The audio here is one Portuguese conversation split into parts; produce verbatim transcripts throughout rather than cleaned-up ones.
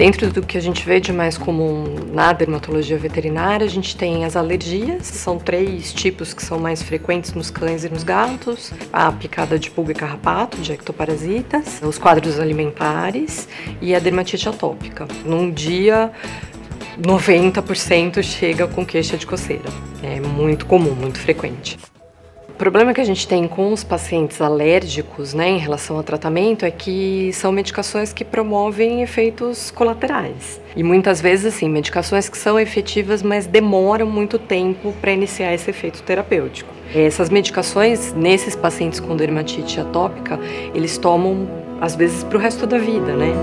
Dentro do que a gente vê de mais comum na dermatologia veterinária, a gente tem as alergias, são três tipos que são mais frequentes nos cães e nos gatos: a picada de pulga e carrapato, de ectoparasitas, os quadros alimentares e a dermatite atópica. Num dia, noventa por cento chega com queixa de coceira. É muito comum, muito frequente. O problema que a gente tem com os pacientes alérgicos, né, em relação ao tratamento, é que são medicações que promovem efeitos colaterais. E muitas vezes, assim, medicações que são efetivas, mas demoram muito tempo para iniciar esse efeito terapêutico. Essas medicações, nesses pacientes com dermatite atópica, eles tomam, às vezes, para o resto da vida, né?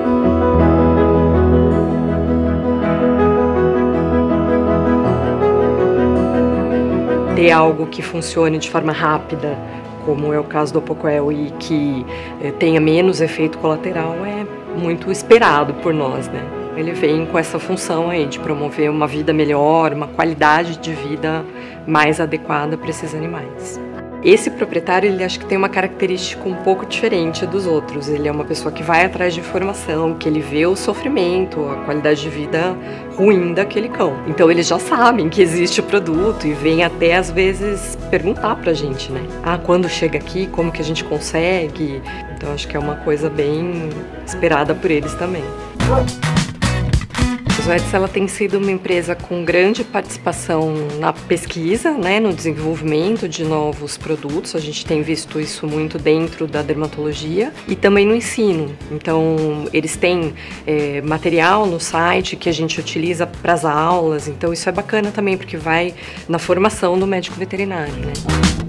Ter algo que funcione de forma rápida, como é o caso do Apoquel, e que eh, tenha menos efeito colateral, é muito esperado por nós, né? Ele vem com essa função aí de promover uma vida melhor, uma qualidade de vida mais adequada para esses animais. Esse proprietário, ele acho que tem uma característica um pouco diferente dos outros. Ele é uma pessoa que vai atrás de informação, que ele vê o sofrimento, a qualidade de vida ruim daquele cão. Então eles já sabem que existe o produto e vêm até às vezes perguntar pra gente, né? Ah, quando chega aqui, como que a gente consegue? Então acho que é uma coisa bem esperada por eles também. A Zoetis, ela tem sido uma empresa com grande participação na pesquisa, né, no desenvolvimento de novos produtos. A gente tem visto isso muito dentro da dermatologia e também no ensino. Então, eles têm é, material no site que a gente utiliza para as aulas. Então, isso é bacana também, porque vai na formação do médico veterinário, né?